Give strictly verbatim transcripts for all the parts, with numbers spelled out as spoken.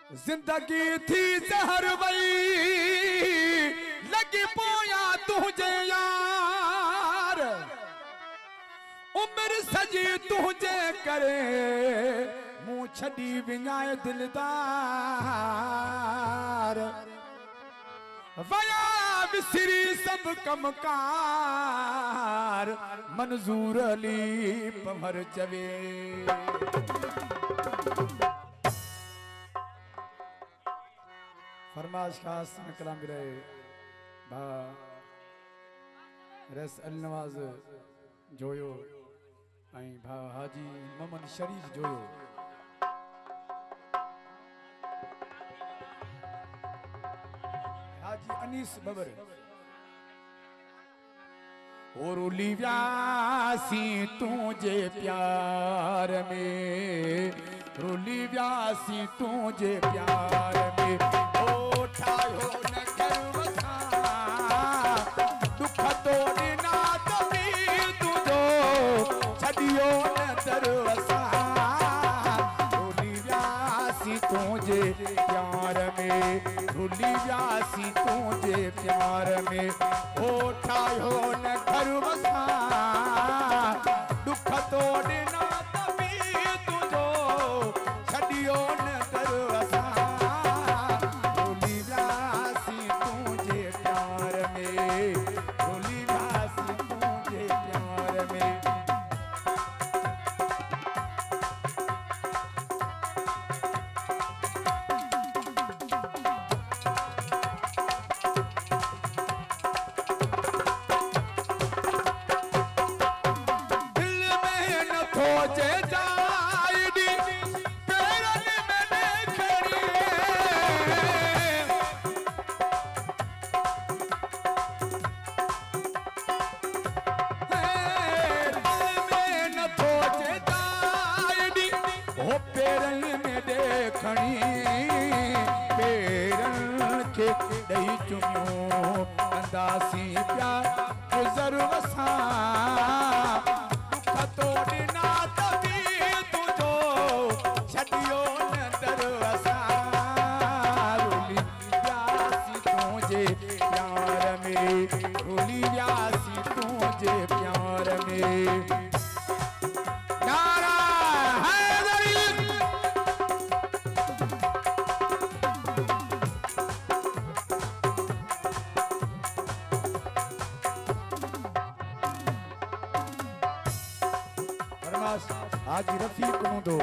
जिंदगी थी जहर वई लगी पोया तुझे यार उम्र सजी तुझे करे मुँह छड़ी विञाए दिलदार वया विसरी सब कमकार मंजूर अली पमर चवे फरमाश खास में कलाम रहे भा रस अल नवाज जोयो आई भा हाजी मोहम्मद शरीफ जोयो हाजी अनीस बबर और उली व्यासी तुझे प्यार में रुली व्यासी तुझे प्यार में उठायो न करवसा दुख तोड़ी ना तभी तुझो छड़ियो न दरवसा रुली व्यासी तुझे प्यार में रुली व्यासी तुझे प्यार में उठायो न करवसा दुख तोड़ी ना तभी तुझो छड़ियो न दरवसा अंदासी प्यार गुजर वसा दुख तोड़ी ना तभी तुझो छड़ियो न दरवसा रुली व्यासी तुझे प्यार में रुली व्यासी तुझे प्यार में नारा आज रफीक दो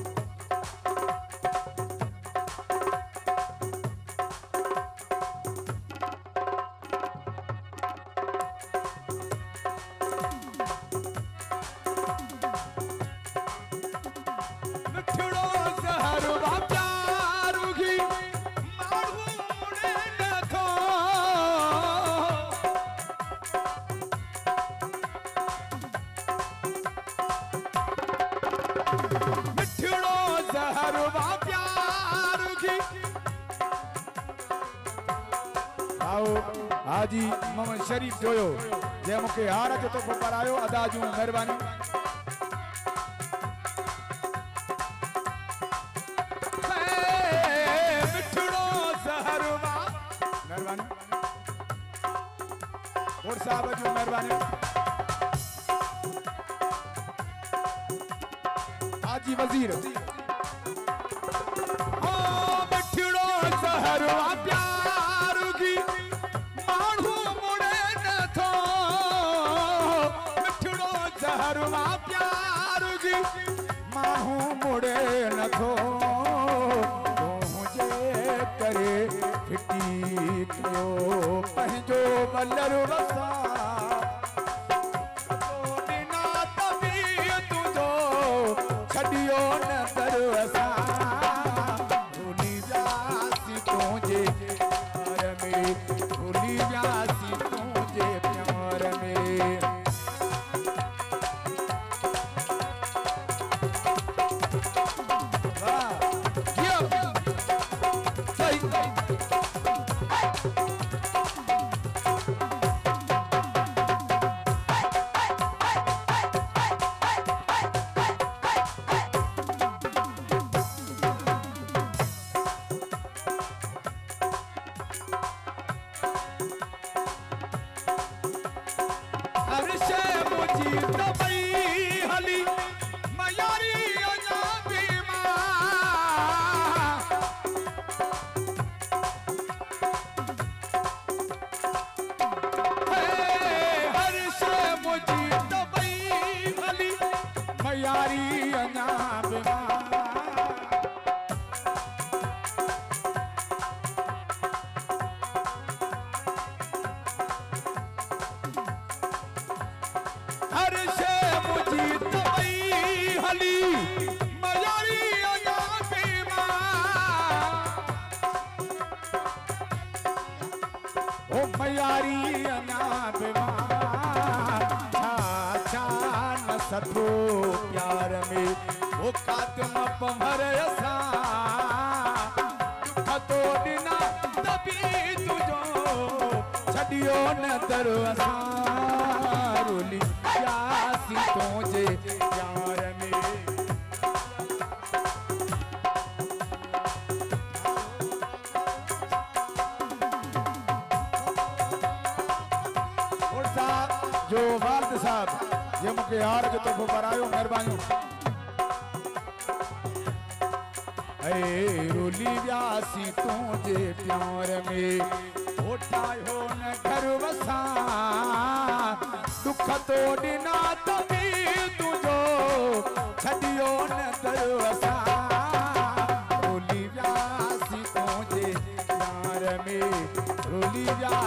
हाजी मोहम्मद शरीफ जोयो जे मुखे हार जो तो पर आयो अदा जूं मेहरबानी मिठड़ो सहरवा मेहरबानी और साहब जो मेहरबानी हाजी वजीर ओ मिठड़ो सहरवा प्यार की हरवा प्यार की माहू मुड़े न थो मुझे करे फिटी क्यों पंहिंजो बलर वसा बिना तभी तुझो छड़ियो न दरवसा रुली व्यासी तुझे प्यार में रुली व्यासी तुझे प्यार में मयारी अञा बीमार छा छा न सथो प्यार में वो खात्म पमर असां दुख तो ॾिना दबी तुझो छॾियो न दर असां रुली प्यासी तुंहिंजे प्यार में जो वालद साहब ये मुझे यार जो तो बरायो मेहरबानी ऐ रुली व्यासी तुझे प्यार में उठायो न घर वसा दुख तो दिना तभी तुझो छड़ियो न दर वसा रुली व्यासी तुझे प्यार में रुली व्या